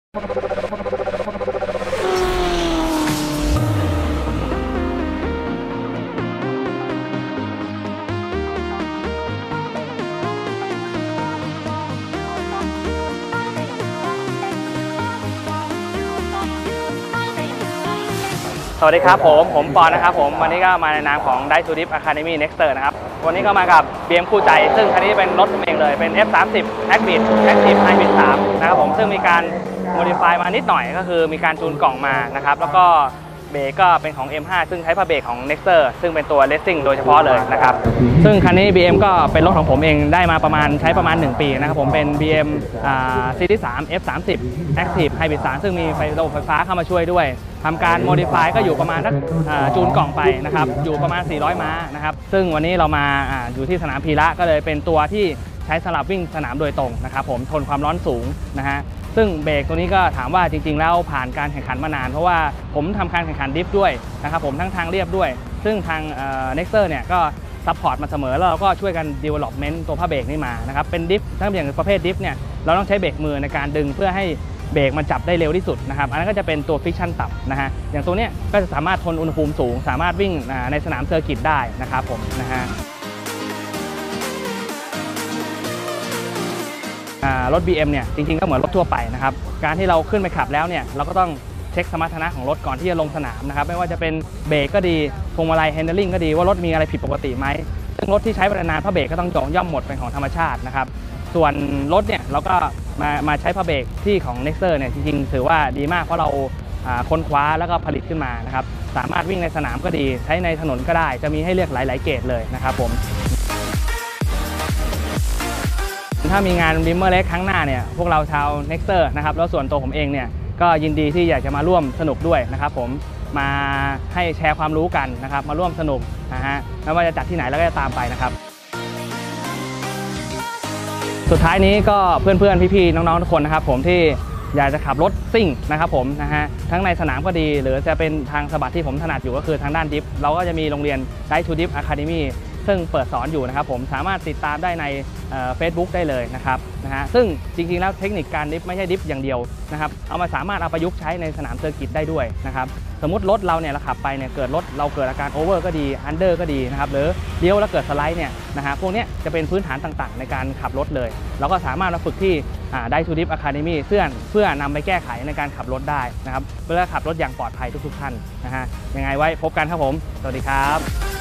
สวัสดีครับผมปอนนะครับผมวันนี้ก็มาในนามของ Drive to Drift Academy Nexter นะครับวันนี้ก็มากับ BM คู่ใจซึ่งคันนี้เป็นรถผมเองเลยเป็น F30 Active Hybrid 3นะครับผมซึ่งมีการ modify มานิดหน่อยก็คือมีการจูนกล่องมานะครับแล้วก็เบรกก็เป็นของ M5 ซึ่งใช้ผ้าเบรกของ Nexter ซึ่งเป็นตัว Racing โดยเฉพาะเลยนะครับซึ่งคันนี้ BM ก็เป็นรถของผมเองได้มาใช้ประมาณ1ปีนะครับผมเป็น BM Series 3 F30 Active Hybrid 3ซึ่งมีระบบไฟฟ้าเข้ามาช่วยด้วยทำการ modify ก็อยู่ประมาณสักจูนกล่องไปนะครับอยู่ประมาณ400 ม้านะครับซึ่งวันนี้เรามาอยู่ที่สนามพีระก็เลยเป็นตัวที่ใช้สำหรับวิ่งสนามโดยตรงนะครับผมทนความร้อนสูงนะฮะซึ่งเบรกตัวนี้ก็ถามว่าจริงๆแล้วผ่านการแข่งขันมานานเพราะว่าผมทำการแข่งขันดริฟต์ด้วยนะครับผมทางเรียบด้วยซึ่งทาง Nexter เนี่ยก็ซัพพอร์ตมาเสมอแล้วเราก็ช่วยกัน development ตัวผ้าเบรกนี่มานะครับเป็นดริฟต์ถ้าอย่างประเภทดริฟต์เนี่ยเราต้องใช้เบรกมือในการดึงเพื่อให้เบรกมันจับได้เร็วที่สุดนะครับอันนั้นก็จะเป็นตัวฟิกชันต่ำนะฮะอย่างตัวเนี้ยก็จะสามารถทนอุณหภูมิสูงสามารถวิ่งในสนามเซอร์กิตได้นะครับผมนะฮะรถ BM เนี่ยจริงๆก็เหมือนรถทั่วไปนะครับการที่เราขึ้นไปขับแล้วเนี่ยเราก็ต้องเช็คสมรรถนะของรถก่อนที่จะลงสนามนะครับไม่ว่าจะเป็นเบรกก็ดีพวงมาลัย handling ก็ดีว่ารถมีอะไรผิดปกติไหมซึ่งรถที่ใช้มานานผ้าเบรกก็ต้องย่อมหมดเป็นของธรรมชาตินะครับส่วนรถเนี่ยเราก็มาใช้ผ้าเบรกที่ของ Nexter เนี่ยจริงๆถือว่าดีมากเพราะเราค้นคว้าแล้วก็ผลิตขึ้นมานะครับสามารถวิ่งในสนามก็ดีใช้ในถนนก็ได้จะมีให้เลือกหลายๆเกรดเลยนะครับผมถ้ามีงานบิมเมอร์เล็กครั้งหน้าเนี่ยพวกเราชาว Nexter นะครับแล้วส่วนตัวผมเองเนี่ยก็ยินดีที่อยากจะมาร่วมสนุกด้วยนะครับผมมาให้แชร์ความรู้กันนะครับมาร่วมสนุกนะฮะไม่ว่าจะจัดที่ไหนแล้วก็จะตามไปนะครับสุดท้ายนี้ก็เพื่อนๆพี่ๆน้องๆทุกคนนะครับผมที่อยากจะขับรถซิ่งนะครับผมนะฮะทั้งในสนามก็ดีหรือจะเป็นทางสะบัดที่ผมถนัดอยู่ก็คือทางด้านดริฟต์เราก็จะมีโรงเรียน Drive to Drift Academy ซึ่งเปิดสอนอยู่นะครับผมสามารถติดตามได้ในFacebook ได้เลยนะครับซึ่งจริงๆแล้วเทคนิคการดริฟต์ไม่ใช่ดริฟต์อย่างเดียวนะครับสามารถเอาประยุกต์ใช้ในสนามเซอร์กิตได้ด้วยนะครับสมมติรถเราเนี่ยเราขับไปเนี่ยเกิดอาการโอเวอร์ก็ดีอันเดอร์ก็ดีนะครับหรือเลี้ยวแล้วเกิดสไลด์เนี่ยพวกนี้จะเป็นพื้นฐานต่างๆในการขับรถเลยเราก็สามารถมาฝึกที่Drive to Drift Academy เพื่อนำไปแก้ไขในการขับรถได้นะครับเพื่อขับรถอย่างปลอดภัยทุกๆท่านยังไงไว้พบกันครับผมสวัสดีครับ